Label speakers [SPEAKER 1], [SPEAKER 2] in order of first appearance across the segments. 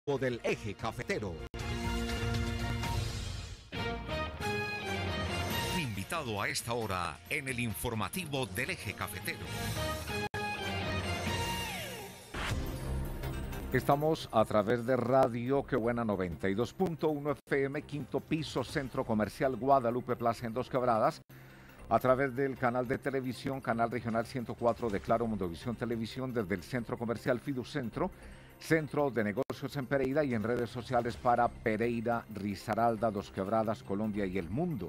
[SPEAKER 1] Del eje cafetero. Invitado a esta hora en el informativo del eje cafetero. Estamos a través de Radio Qué Buena 92.1 FM, quinto piso, Centro Comercial Guadalupe Plaza en Dos Quebradas, a través del canal de televisión, canal regional 104 de Claro Mundovisión Televisión, desde el Centro Comercial Fiducentro, Centro de Negocios en Pereira, y en redes sociales para Pereira, Risaralda, Dos Quebradas, Colombia y el mundo.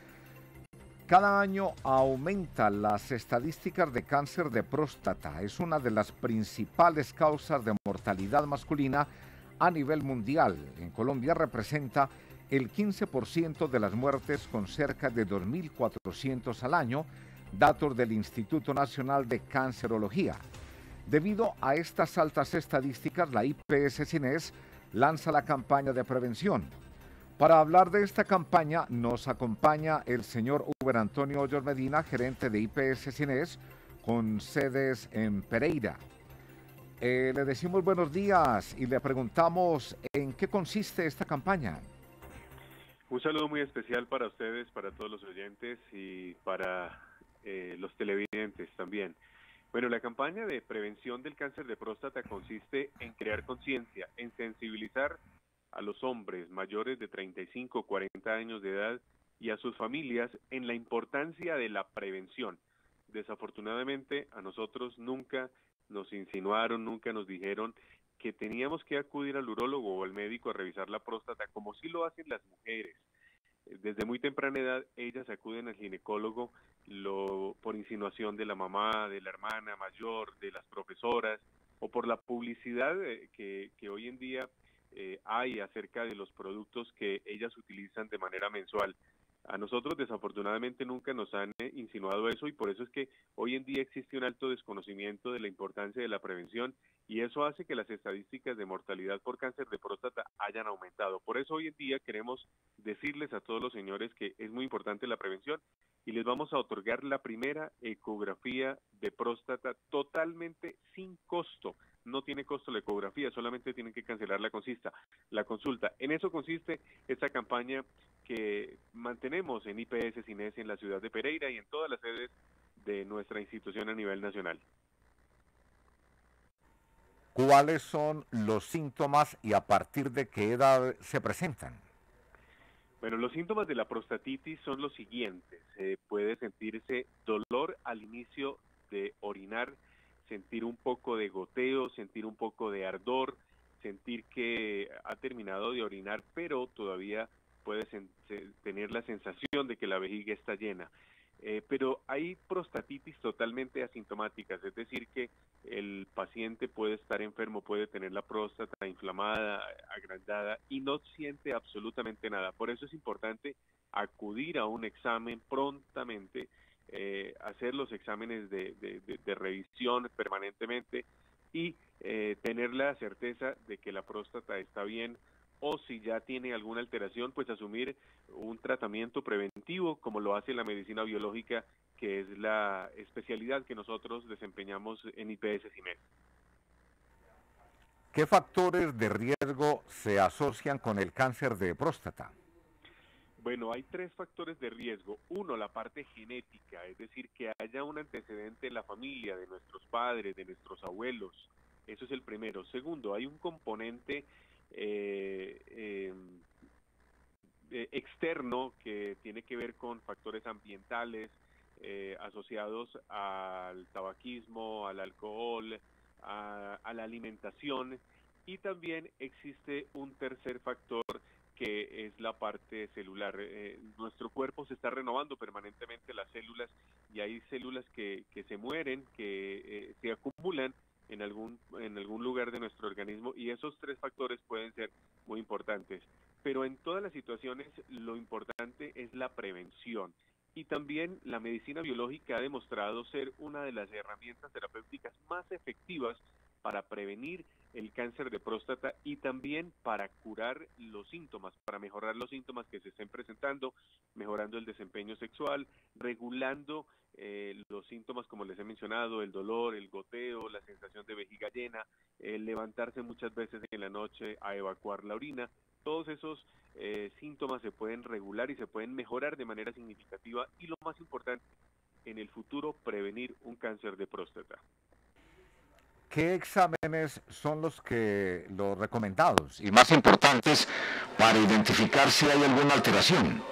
[SPEAKER 1] Cada año aumentan las estadísticas de cáncer de próstata. Es una de las principales causas de mortalidad masculina a nivel mundial. En Colombia representa el 15% de las muertes, con cerca de 2.400 al año, datos del Instituto Nacional de Cancerología. Debido a estas altas estadísticas, la IPS Cines lanza la campaña de prevención. Para hablar de esta campaña nos acompaña el señor Uber Antonio Hoyos Medina, gerente de IPS Cines, con sedes en Pereira. Le decimos buenos días y le preguntamos en qué consiste esta campaña.
[SPEAKER 2] Un saludo muy especial para ustedes, para todos los oyentes y para los televidentes también. Bueno, la campaña de prevención del cáncer de próstata consiste en crear conciencia, en sensibilizar a los hombres mayores de 35 o 40 años de edad y a sus familias en la importancia de la prevención. Desafortunadamente, a nosotros nunca nos insinuaron, nunca nos dijeron que teníamos que acudir al urólogo o al médico a revisar la próstata, como sí lo hacen las mujeres. Desde muy temprana edad ellas acuden al ginecólogo por insinuación de la mamá, de la hermana mayor, de las profesoras, o por la publicidad que hoy en día hay acerca de los productos que ellas utilizan de manera mensual. A nosotros desafortunadamente nunca nos han insinuado eso, y por eso es que hoy en día existe un alto desconocimiento de la importancia de la prevención, y eso hace que las estadísticas de mortalidad por cáncer de próstata hayan aumentado. Por eso hoy en día queremos decirles a todos los señores que es muy importante la prevención, y les vamos a otorgar la primera ecografía de próstata totalmente sin costo. No tiene costo la ecografía, solamente tienen que cancelar la consulta. En eso consiste esta campaña que mantenemos en IPS Cines en la ciudad de Pereira y en todas las sedes de nuestra institución a nivel nacional.
[SPEAKER 1] ¿Cuáles son los síntomas y a partir de qué edad se presentan?
[SPEAKER 2] Bueno, los síntomas de la prostatitis son los siguientes. Puede sentirse dolor al inicio de orinar, sentir un poco de goteo, sentir un poco de ardor, sentir que ha terminado de orinar, pero todavía puede tener la sensación de que la vejiga está llena. Pero hay prostatitis totalmente asintomáticas, es decir que el paciente puede estar enfermo, puede tener la próstata inflamada, agrandada, y no siente absolutamente nada. Por eso es importante acudir a un examen prontamente, hacer los exámenes de revisión permanentemente y tener la certeza de que la próstata está bien, o si ya tiene alguna alteración, pues asumir un tratamiento preventivo, como lo hace la medicina biológica, que es la especialidad que nosotros desempeñamos en IPS Cines.
[SPEAKER 1] ¿Qué factores de riesgo se asocian con el cáncer de próstata?
[SPEAKER 2] Bueno, hay 3 factores de riesgo. Uno, la parte genética, es decir, que haya un antecedente en la familia, de nuestros padres, de nuestros abuelos. Eso es el primero. Segundo, hay un componente externo que tiene que ver con factores ambientales asociados al tabaquismo, al alcohol, a la alimentación, y también existe un tercer factor que es la parte celular. Nuestro cuerpo se está renovando permanentemente las células, y hay células que se mueren, que se acumulan en algún lugar de nuestro organismo, y esos 3 factores pueden ser muy importantes. Pero en todas las situaciones lo importante es la prevención. Y también la medicina biológica ha demostrado ser una de las herramientas terapéuticas más efectivas para prevenir el cáncer de próstata y también para curar los síntomas, para mejorar los síntomas que se estén presentando, mejorando el desempeño sexual, regulando los síntomas como les he mencionado, el dolor, el goteo, la sensación de vejiga llena, el levantarse muchas veces en la noche a evacuar la orina. Todos esos síntomas se pueden regular y se pueden mejorar de manera significativa y lo más importante, en el futuro prevenir un cáncer de próstata.
[SPEAKER 1] ¿Qué exámenes son los recomendados y más importantes para identificar si hay alguna alteración?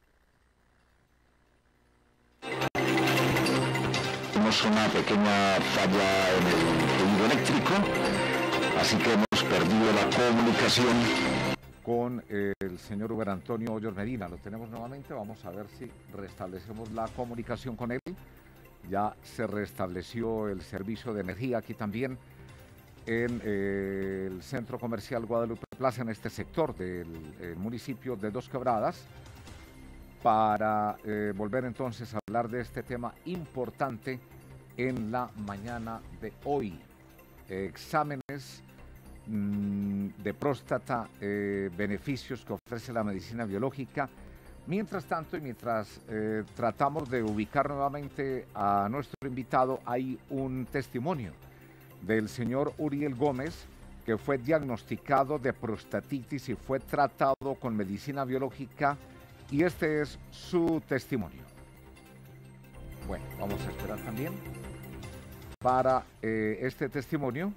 [SPEAKER 1] Tenemos una pequeña falla en el tendido eléctrico, así que hemos perdido la comunicación con el señor Uber Antonio Hoyos Medina. Lo tenemos nuevamente, vamos a ver si restablecemos la comunicación con él. Ya se restableció el servicio de energía aquí también en el centro comercial Guadalupe Plaza, en este sector del municipio de Dos Quebradas, para volver entonces a hablar de este tema importante en la mañana de hoy. Exámenes de próstata, beneficios que ofrece la medicina biológica. Mientras tanto, y mientras tratamos de ubicar nuevamente a nuestro invitado, hay un testimonio del señor Uriel Gómez, que fue diagnosticado de prostatitis y fue tratado con medicina biológica, y este es su testimonio. Bueno, vamos a esperar también para este testimonio.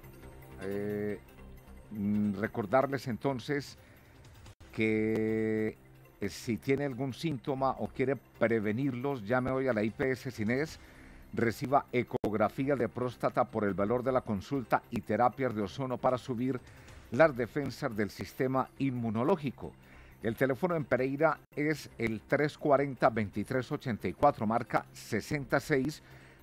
[SPEAKER 1] Recordarles entonces que si tiene algún síntoma o quiere prevenirlos, llame hoy a la IPS Cines, reciba ecografía de próstata por el valor de la consulta y terapias de ozono para subir las defensas del sistema inmunológico. El teléfono en Pereira es el 340-2384, marca 66,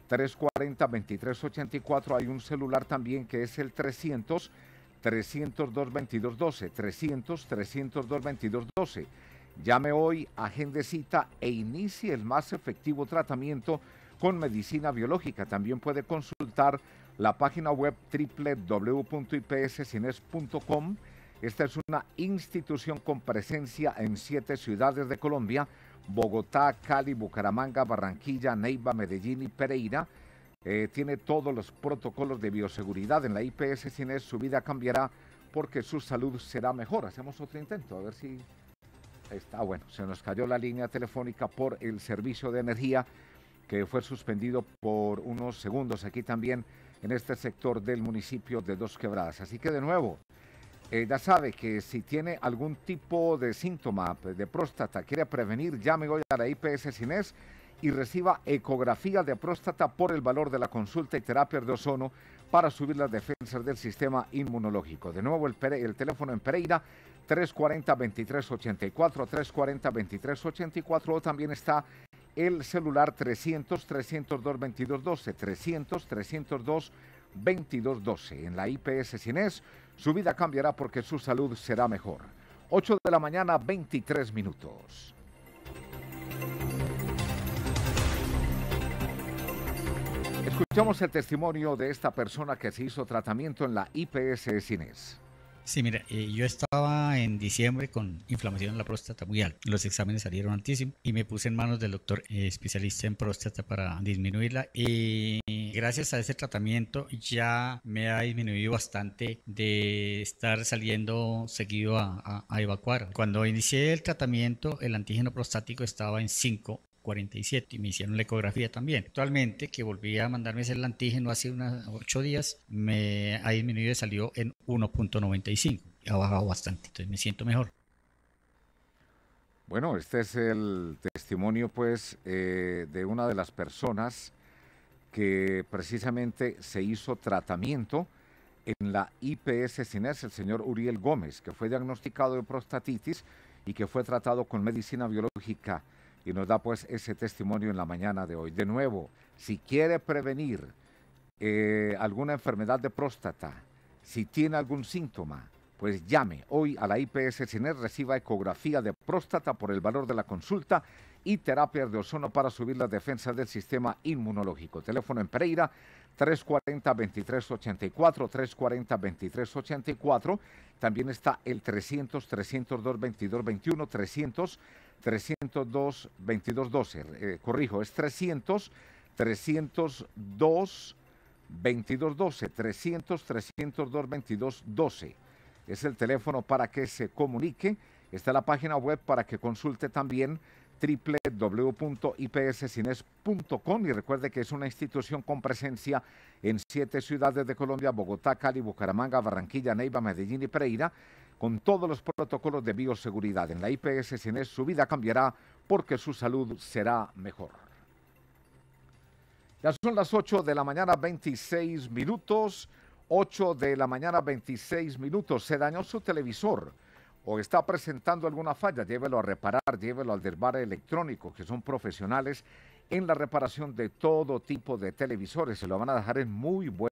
[SPEAKER 1] 340-2384. Hay un celular también que es el 300-302-2212, 300-302-2212. Llame hoy, agende cita e inicie el más efectivo tratamiento con medicina biológica. También puede consultar la página web www.ipscines.com. Esta es una institución con presencia en 7 ciudades de Colombia: Bogotá, Cali, Bucaramanga, Barranquilla, Neiva, Medellín y Pereira. Tiene todos los protocolos de bioseguridad. En la IPS Cines su vida cambiará porque su salud será mejor. Hacemos otro intento, a ver si está bueno. Se nos cayó la línea telefónica por el servicio de energía, que fue suspendido por unos segundos aquí también en este sector del municipio de Dos Quebradas. Así que de nuevo, ya sabe que si tiene algún tipo de síntoma de próstata, quiere prevenir, llame hoy a la IPS Cines y reciba ecografía de próstata por el valor de la consulta y terapias de ozono para subir las defensas del sistema inmunológico. De nuevo, el teléfono en Pereira, 340-2384, 340-2384, o también está el celular 300-302-2212, 300-302-2212. En la IPS Cines, su vida cambiará porque su salud será mejor. 8 de la mañana, 23 minutos. Escuchamos el testimonio de esta persona que se hizo tratamiento en la IPS Cines.
[SPEAKER 3] Sí, mira, yo estaba en diciembre con inflamación en la próstata muy alta. Los exámenes salieron altísimos y me puse en manos del doctor especialista en próstata para disminuirla. Y gracias a ese tratamiento ya me ha disminuido bastante de estar saliendo seguido a evacuar. Cuando inicié el tratamiento, el antígeno prostático estaba en 5,47 y me hicieron la ecografía también. Actualmente, que volví a mandarme el antígeno hace unos 8 días, me ha disminuido y salió en 1,95. Ha bajado bastante, entonces me siento mejor.
[SPEAKER 1] Bueno, este es el testimonio pues de una de las personas que precisamente se hizo tratamiento en la IPS Cines, el señor Uriel Gómez, que fue diagnosticado de prostatitis y que fue tratado con medicina biológica, y nos da pues ese testimonio en la mañana de hoy. De nuevo, si quiere prevenir alguna enfermedad de próstata, si tiene algún síntoma, pues llame hoy a la IPS Cines, reciba ecografía de próstata por el valor de la consulta y terapias de ozono para subir las defensas del sistema inmunológico. Teléfono en Pereira 340-2384, 340-2384. También está el 300-302-2221, 300-302-2212. Corrijo, es 300-302-2212, 300-302-2212. Es el teléfono para que se comunique. Está la página web para que consulte también www.ipscines.com, y recuerde que es una institución con presencia en 7 ciudades de Colombia: Bogotá, Cali, Bucaramanga, Barranquilla, Neiva, Medellín y Pereira, con todos los protocolos de bioseguridad. En la IPS Cines su vida cambiará porque su salud será mejor. Ya son las 8 de la mañana, 26 minutos. 8 de la mañana, 26 minutos. Se dañó su televisor o está presentando alguna falla, llévelo a reparar, llévelo al Desbar Electrónico, que son profesionales en la reparación de todo tipo de televisores. Se lo van a dejar en muy buen